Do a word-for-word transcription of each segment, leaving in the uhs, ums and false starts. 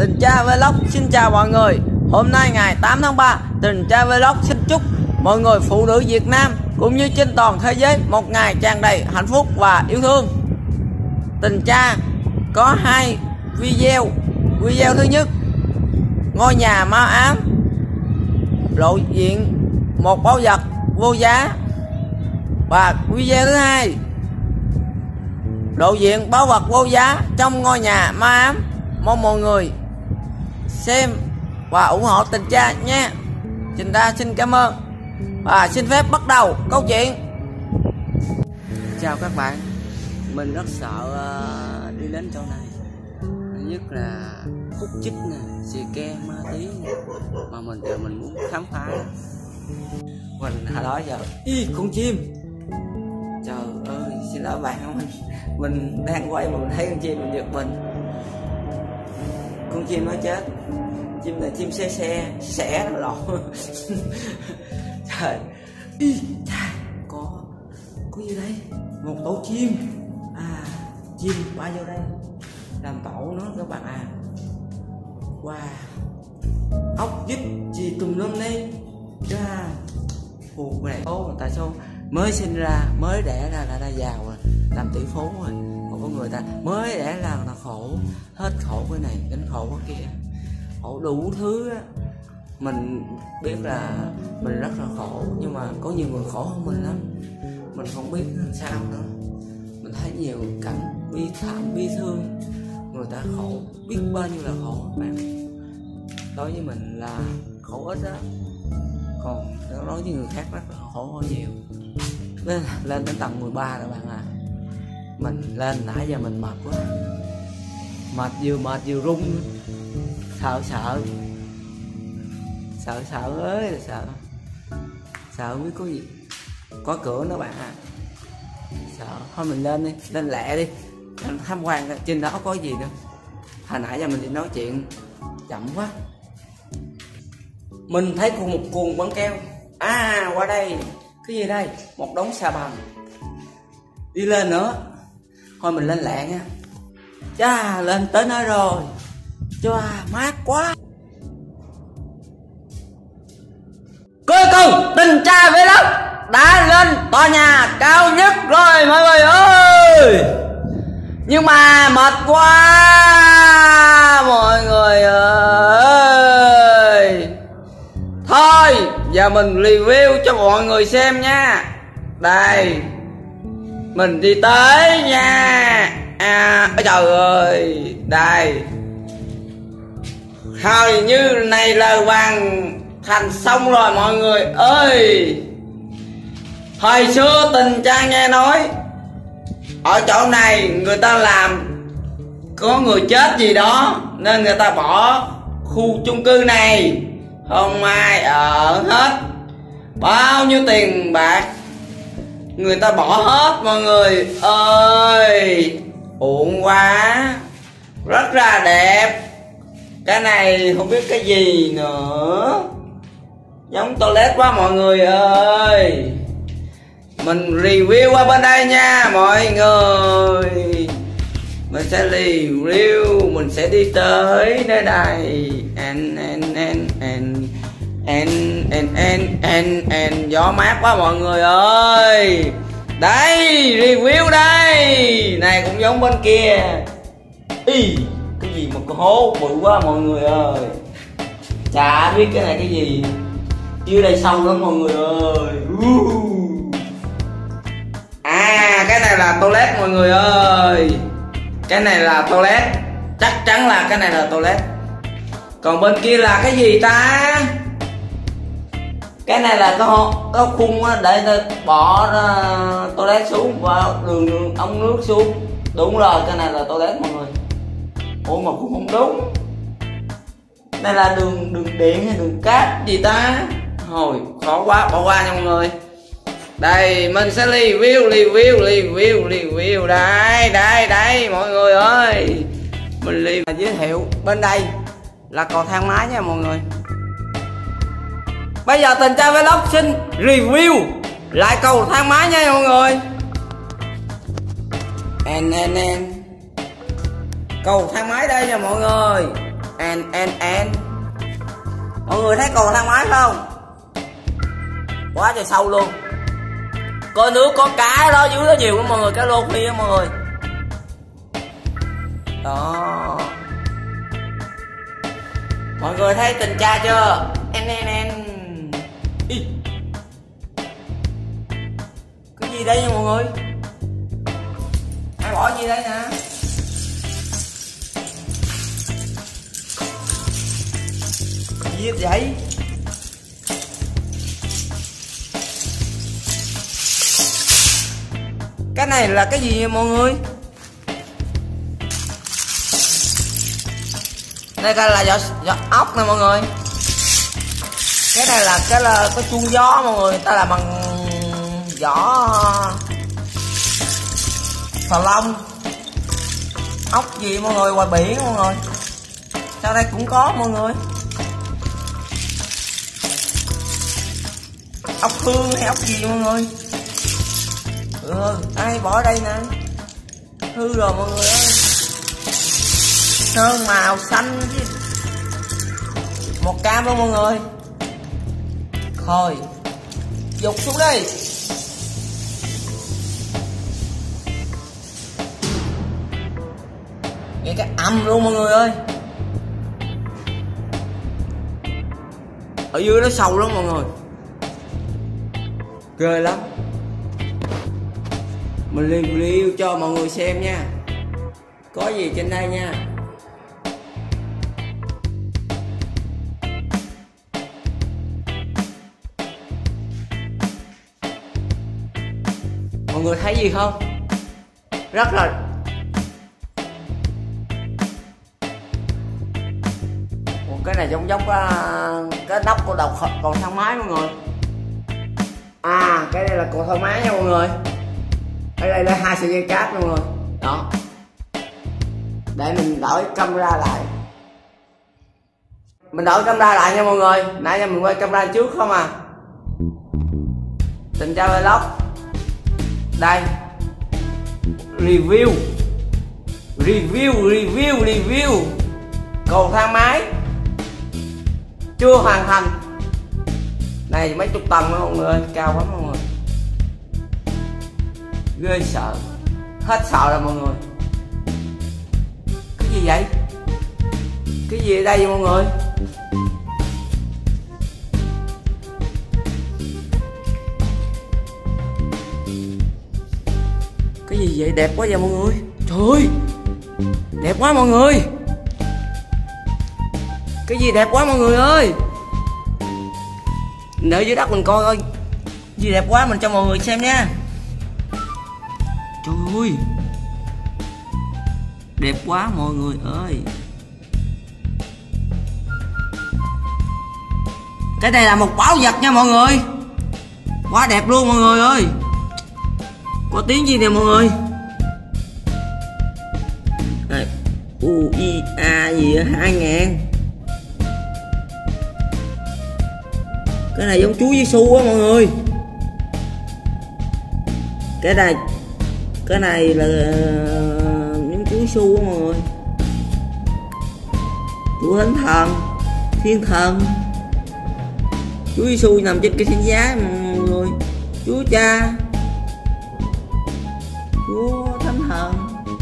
Tình Cha Vlog xin chào mọi người. Hôm nay ngày tám tháng ba, Tình Cha Vlog xin chúc mọi người phụ nữ Việt Nam cũng như trên toàn thế giới một ngày tràn đầy hạnh phúc và yêu thương. Tình Cha có hai video. Video thứ nhất, ngôi nhà ma ám lộ diện một báu vật vô giá. Và video thứ hai, lộ diện báu vật vô giá trong ngôi nhà ma ám. Mong mọi người xem và ủng hộ Tình Cha nha. Tình Cha xin cảm ơn và xin phép bắt đầu câu chuyện. Chào các bạn, mình rất sợ uh, đi đến chỗ này. Thứ nhất là hút chích nè, xì ke, ma tí nè. Mà mình giờ mình muốn khám phá. Mình hồi đó giờ ý con chim. Trời ơi, xin lỗi bạn, mình mình đang quay mà mình thấy con chim mình giật mình. Con chim nó chết. Chim này chim xe xe xẻ nó lộn. Trời, ý cha, có có gì đây? Một tổ chim. À, chim bay vô đây làm tổ nó các bạn à. Wow, ốc vít gì tùm lum đây. Cha, phù này ô, tại sao mới sinh ra, mới đẻ ra là đã giàu rồi, làm tỷ phú rồi. Còn có người ta mới đẻ ra là khổ, hết khổ cái này đến khổ cái kia, khổ đủ thứ á. Mình biết là mình rất là khổ, nhưng mà có nhiều người khổ hơn mình lắm. Mình không biết sao nữa. Mình thấy nhiều cảnh bi thảm, bi thương. Người ta khổ, biết bao nhiêu là khổ các bạn. Đối với mình là khổ ít đó. Còn đối với người khác rất là khổ hơn nhiều. Lên, lên đến tầng mười ba rồi bạn à. Mình lên nãy giờ mình mệt quá. Mệt vừa mệt vừa run. Sợ sợ Sợ sợ ơi là sợ. Sợ không biết có gì. Có cửa nữa bạn à. Sợ. Thôi mình lên đi, lên lẹ đi, lên tham quan trên đó có gì nữa. Hồi nãy giờ mình đi nói chuyện chậm quá. Mình thấy cùng một cuồng băng keo. À, qua đây. Cái gì đây? Một đống xà bần. Đi lên nữa. Thôi mình lên lẹ nha. Chà, lên tới nơi rồi. Chà, mát quá. Cuối cùng Tình Cha Vlog đã lên tòa nhà cao nhất rồi mọi người ơi. Nhưng mà mệt quá mọi người ơi. Thôi giờ mình review cho mọi người xem nha. Đây, mình đi tới nha. À, trời ơi, đây. Thôi như này là hoàn thành xong rồi mọi người ơi. Hồi xưa Tình Cha nghe nói ở chỗ này người ta làm có người chết gì đó nên người ta bỏ khu chung cư này, không ai ở hết. Bao nhiêu tiền bạc người ta bỏ hết mọi người ơi. Uổng quá. Rất là đẹp. Cái này không biết cái gì nữa, giống toilet quá mọi người ơi. Mình review qua bên đây nha mọi người. Mình sẽ review, mình sẽ đi tới nơi đây. And and and and and and and and and gió mát quá mọi người ơi. Đây, review đây. Này cũng giống bên kia. Ý, cái gì mà có hố bự quá mọi người ơi. Chả biết cái này cái gì. Dưới đây sâu lắm mọi người ơi. À, cái này là toilet mọi người ơi. Cái này là toilet. Chắc chắn là cái này là toilet. Còn bên kia là cái gì ta? Cái này là có, có khung để bỏ uh, toilet xuống và đường ống nước xuống. Đúng rồi, cái này là toilet mọi người. Ủa mà cũng không đúng. Đây là đường đường điện hay đường cáp gì ta? Hồi khó quá, bỏ qua nha mọi người. Đây mình sẽ review review review review đây đây đây mọi người ơi. Mình review giới thiệu bên đây là cầu thang máy nha mọi người. Bây giờ Tình Cha Vlog xin review lại cầu thang máy nha mọi người. En en en. Cầu thang máy đây nha mọi người. en en en. Mọi người thấy còn thang máy không? Quá trời sâu luôn. Có nước có cá đó dưới đó nhiều lắm mọi người, cá lô phi á mọi người. Đó. Mọi người thấy tình cha chưa? En en en. Ý. Cái gì đây nha mọi người? Ai bỏ gì đây nè? Gì vậy? Cái này là cái gì vậy mọi người? Đây coi là vỏ, vỏ ốc nè mọi người. Cái này là cái là cái chuông gió mọi người, người ta làm bằng vỏ xà lông. Ốc gì mọi người, ngoài biển mọi người. Sau đây cũng có mọi người. Ốc hương hay ốc gì mọi người? Ừ, ai bỏ đây nè. Hư rồi mọi người ơi. Sơn màu xanh chứ. Một cam luôn mọi người. Thôi dục xuống đi. Nghe cái âm luôn mọi người ơi. Ở dưới nó sâu lắm mọi người, ghê lắm. Mình review cho mọi người xem nha. Có gì trên đây nha. Mọi người thấy gì không? Rất là Ủa, cái này giống giống cái, cái nóc của đầu cầu thang máy mọi người. À cái đây là cầu thang máy nha mọi người. Ở đây là hai sợi dây cáp mọi người. Đó. Để mình đổi camera lại. Mình đổi camera lại nha mọi người. Nãy giờ mình quay camera trước không à. Tình Cha Vlog. Đây. Review. Review, review, review. Cầu thang máy chưa hoàn thành. Này mấy chục tầng đó mọi người, cao lắm mọi người. Ghê sợ. Hết sợ rồi mọi người. Cái gì vậy? Cái gì ở đây vậy mọi người? Cái gì vậy? Đẹp quá vậy mọi người. Trời ơi, đẹp quá mọi người. Cái gì đẹp quá mọi người ơi. Mình ở dưới đất mình coi coi. Gì đẹp quá mình cho mọi người xem nha. Trời ơi, đẹp quá mọi người ơi. Cái này là một báu vật nha mọi người. Quá đẹp luôn mọi người ơi. Có tiếng gì nè mọi người? U I A gì hai ngàn. Cái này giống Chúa Giêsu á mọi người. Cái này Cái này là giống Chúa Giêsu á mọi người. Chúa Thánh Thần, Thiên Thần. Chúa Giêsu nằm trên cây thánh giá mọi người. Chúa Cha, Chúa Thánh Thần,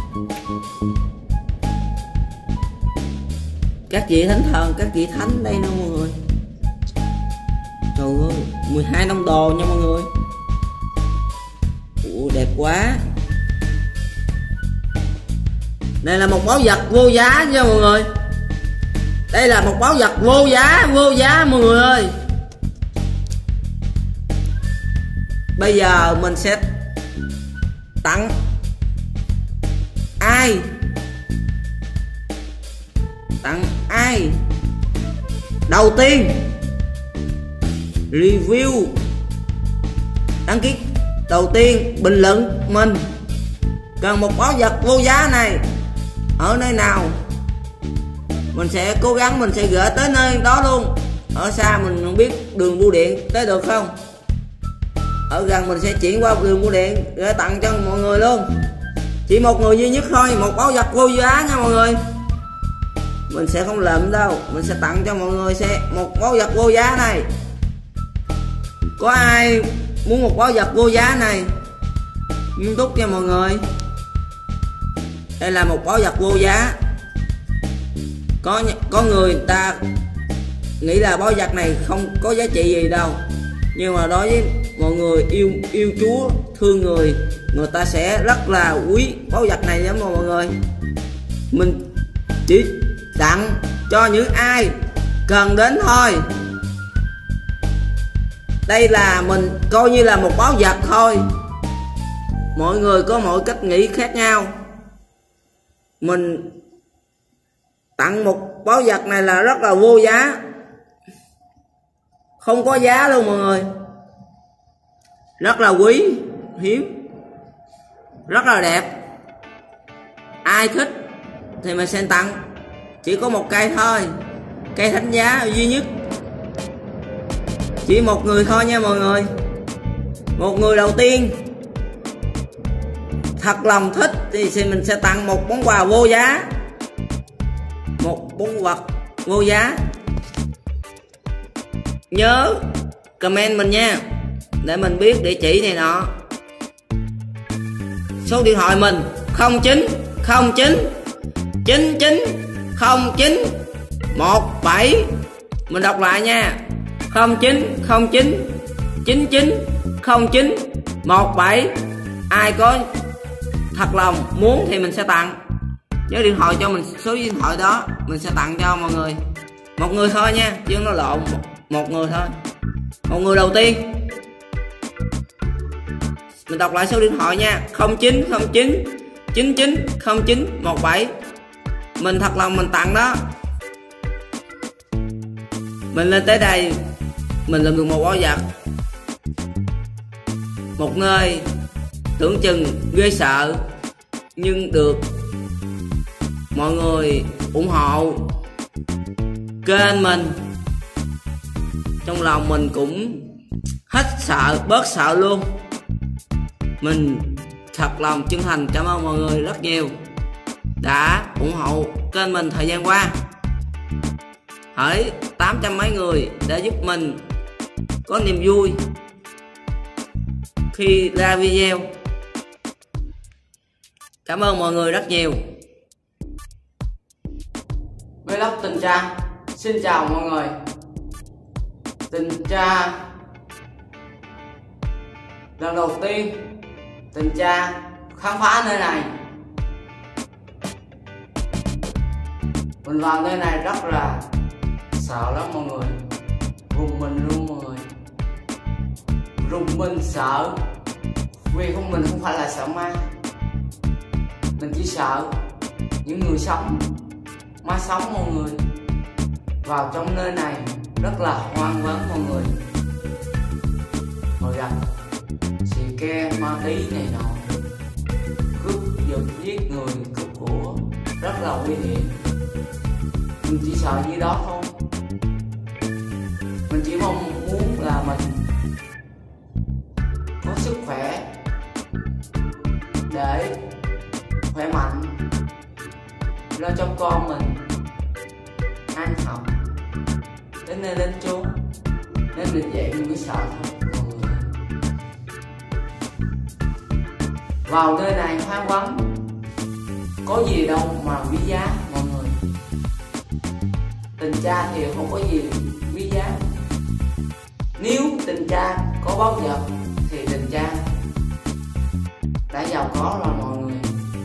các vị thánh thần, các vị thánh đây nè mọi người. Trời ơi, mười hai năm đồ nha mọi người. Ủa, đẹp quá. Đây là một báu vật vô giá nha mọi người. Đây là một báu vật vô giá, vô giá mọi người ơi. Bây giờ mình sẽ tặng ai? Tặng ai? Đầu tiên review, đăng ký đầu tiên bình luận mình cần một báu vật vô giá này ở nơi nào, mình sẽ cố gắng mình sẽ gửi tới nơi đó luôn. Ở xa mình không biết đường bưu điện tới được không, ở gần mình sẽ chuyển qua đường bưu điện gửi tặng cho mọi người luôn. Chỉ một người duy nhất thôi, một báu vật vô giá nha mọi người. mình sẽ không lượm đâu, mình sẽ tặng cho mọi người sẽ một báu vật vô giá này. Có ai muốn một báu vật vô giá này nghiêm túc nha mọi người? Đây là một báu vật vô giá. Có có người ta nghĩ là báu vật này không có giá trị gì đâu, nhưng mà đối với mọi người yêu yêu Chúa, thương người, người ta sẽ rất là quý báu vật này lắm mọi người. Mình chỉ tặng cho những ai cần đến thôi. Đây là mình coi như là một báu vật thôi. Mọi người có mọi cách nghĩ khác nhau. Mình tặng một báu vật này là rất là vô giá, không có giá luôn mọi người. Rất là quý, hiếm, rất là đẹp. Ai thích thì mình sẽ tặng. Chỉ có một cây thôi, cây thánh giá duy nhất, chỉ một người thôi nha mọi người. Một người đầu tiên thật lòng thích thì mình sẽ tặng một món quà vô giá, một món vật vô giá. Nhớ comment mình nha, để mình biết địa chỉ này nọ. Số điện thoại mình không chín không chín chín chín không chín một bảy. Mình đọc lại nha, không chín không chín chín chín không chín một bảy. Ai có thật lòng muốn thì mình sẽ tặng. Nhớ điện thoại cho mình số điện thoại đó, mình sẽ tặng cho mọi người. Một người thôi nha, chứ nó lộn. Một người thôi, một người đầu tiên. Mình đọc lại số điện thoại nha, không chín không chín chín chín không chín một bảy. Mình thật lòng mình tặng đó. Mình lên tới đây, mình làm được một báu vật, một nơi tưởng chừng ghê sợ, nhưng được mọi người ủng hộ kênh mình. Trong lòng mình cũng hết sợ, bớt sợ luôn. Mình thật lòng chân thành cảm ơn mọi người rất nhiều đã ủng hộ kênh mình thời gian qua. Hỡi tám trăm mấy người đã giúp mình có niềm vui khi ra video. Cảm ơn mọi người rất nhiều. Vlog Tình Cha xin chào mọi người. Tình Cha lần đầu tiên Tình Cha khám phá nơi này. Mình vào nơi này rất là sợ lắm mọi người, rùng mình luôn mọi người, rùng mình sợ. Vì không, mình không phải là sợ ma, mình chỉ sợ những người sống, ma sống mọi người. Vào trong nơi này rất là hoang vắng mọi người, hồi gặp xì ke ma tí này nọ, cướp giật giết người, cướp của, rất là nguy hiểm. Mình chỉ sợ như đó thôi. Mình chỉ mong muốn là mình có sức khỏe để khỏe mạnh, lo cho con mình ăn học, đến nơi đến chốn. Nên mình vậy mình mới sợ thôi mọi người. Vào nơi này hoang vắng, có gì đâu mà quý giá mọi người. Tình Cha thì không có gì quý giá. Nếu Tình Cha có báu vật thì Tình Cha đã giàu có rồi mọi người.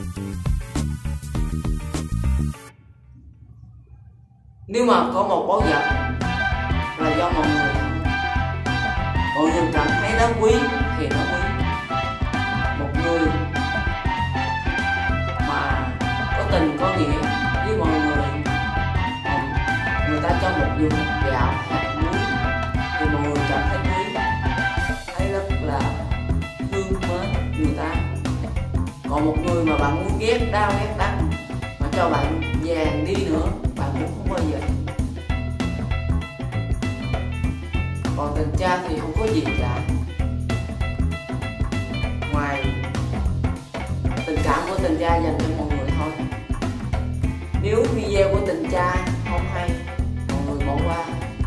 Nếu mà có một báu vật là do mọi người, mọi người cảm thấy nó quý thì nó quý. Một người mà có tình có nghĩa với mọi người, người ta cho một vườn gạo hạt muối thì mọi người cảm thấy quý, thấy rất là thương mến người ta. Còn một người mà bạn muốn ghét đau ghét đắng mà cho bạn vàng đi nữa, bạn cũng không bao giờ. Còn Tình Cha thì không có gì cả, ngoài tình cảm của Tình Cha dành cho mọi người thôi. Nếu video của Tình tra không hay, mọi người bỏ qua.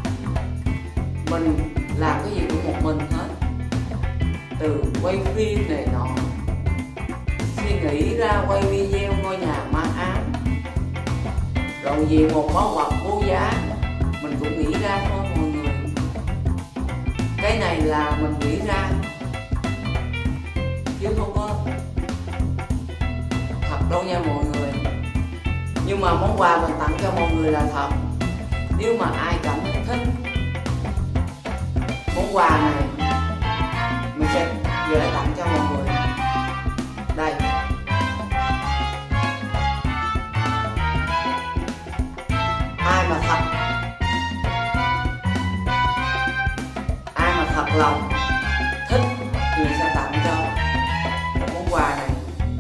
Mình làm cái gì cũng một mình hết, từ quay phim này nọ, suy nghĩ ra quay video ngôi nhà ma ám, rồi vì một món quà vô giá mình cũng nghĩ ra thôi mọi người. Cái này là mình nghĩ ra chứ không có thật đâu nha mọi người. Nhưng mà món quà mình tặng cho mọi người là thật. Nếu mà ai cảm thấy thích món quà này, mình sẽ gửi tặng cho mọi người. Đây, ai mà thật ai mà thật lòng thích thì sẽ tặng cho một món quà này.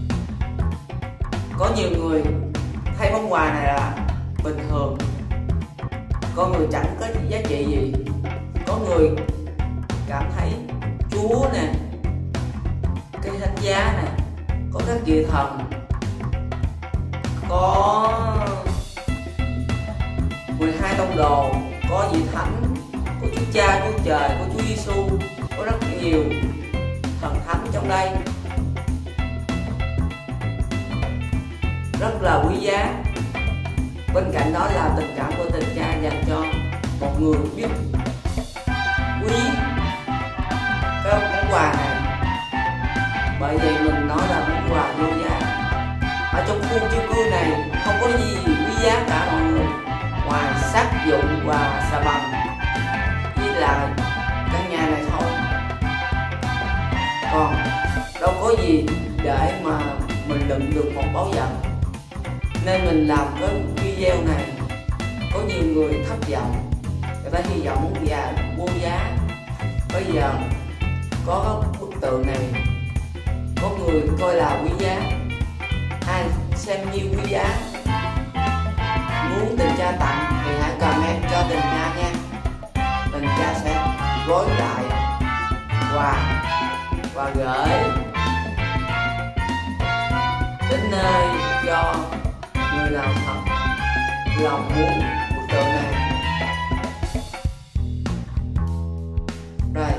Có nhiều người thấy món quà này là bình thường, có người chẳng có giá trị gì, có người cảm thấy Chúa nè, cái thánh giá nè, có các vị thần, có mười hai tông đồ, có vị thánh, có Chúa Cha, Chúa Trời, có Chúa Giêsu, có rất nhiều thần thánh trong đây, rất là quý giá. Bên cạnh đó là tình cảm của tình cha dành cho một người biết quý cái món quà này. Bởi vậy mình nói là món quà vô giá. Ở trong khu chung cư này không có gì quý giá cả mọi người, ngoài sát dụng và xà bần với là căn nhà này thôi. Còn đâu có gì để mà mình đựng được một báu vật. Nên mình làm cái video này có nhiều người thất vọng, người ta hy vọng món quà vô giá. Bây giờ có bức tượng này, có người coi là quý giá, ai xem như quý giá, muốn tình cha tặng thì hãy comment cho tình cha nha. Tình cha sẽ gói lại quà và gửi đến nơi cho người nào thật lòng muốn bức tượng này. Đây,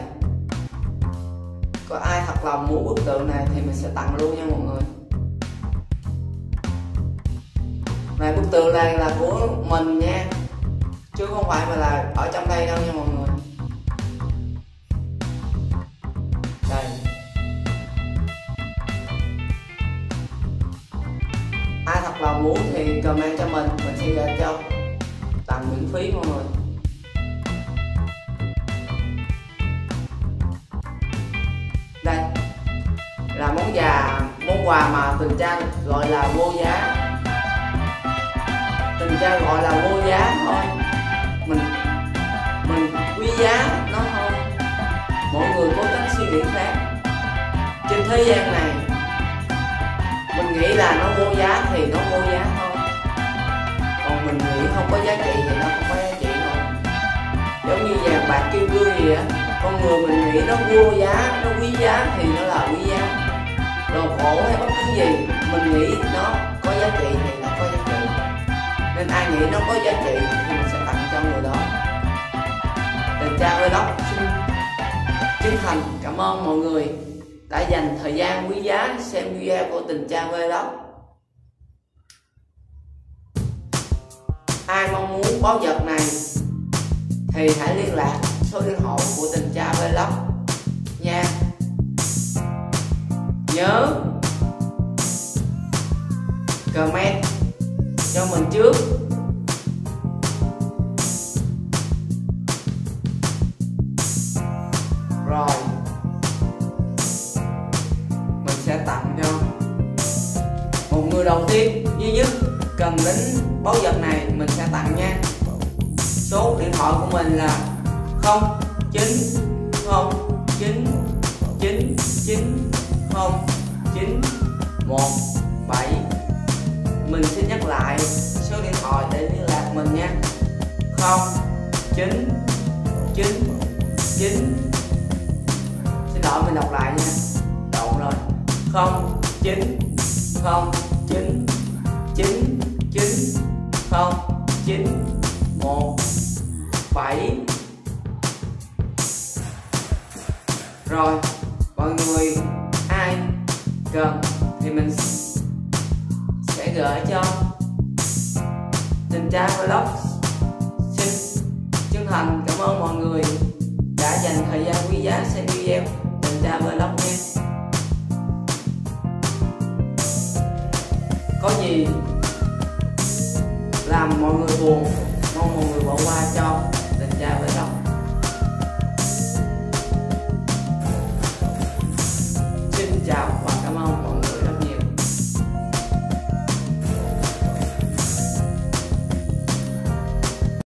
có ai thật lòng muốn bức tượng này thì mình sẽ tặng luôn nha mọi người. Này, bức tượng này là của mình nha, chứ không phải mà là ở trong đây đâu nha mọi người. Đây, ai thật lòng muốn thì comment cho mình, mình sẽ gửi cho tặng miễn phí mọi người. Đây là món quà món quà mà tình cha gọi là vô giá. Tình cha gọi là vô giá thôi, mình mình quý giá nó thôi. Mọi người có cách suy nghĩ khác. Trên thế gian này mình nghĩ là nó vô giá thì nó vô giá thôi, còn mình nghĩ không có giá trị thì nó không có giá trị thôi. Giống như vàng bạc kim cương gì á, con người mình nghĩ nó vô giá, nó quý giá thì nó là quý giá. Đồ cổ hay bất cứ gì mình nghĩ nó có giá trị thì nó có giá trị. Nên ai nghĩ nó có giá trị thì mình sẽ tặng cho người đó. Tình cha Vlog xin chân thành cảm ơn mọi người đã dành thời gian quý giá xem video của tình cha Vlog. Ai mong muốn báu vật này thì hãy liên lạc số điện thoại của tình cha Vlog nha. Nhớ comment cho mình trước. Rồi mình sẽ tặng cho một người đầu tiên duy nhất cần đến báu vật này, mình sẽ tặng nha. Số điện thoại của mình là không chín không chín chín chín không chín một bảy. Mình xin nhắc lại số điện thoại để liên lạc mình nha. Không chín chín chín, xin lỗi mình đọc lại nha, độn rồi. Không chín không chín chín chín không chín một bảy. Rồi mọi người ai cần thì mình sẽ gửi cho. Tình Cha Vlog xin chân thành cảm ơn mọi người đã dành thời gian quý giá xem video Tình Cha Vlog nha. Có gì làm mọi người buồn mong mọi người bỏ qua cho.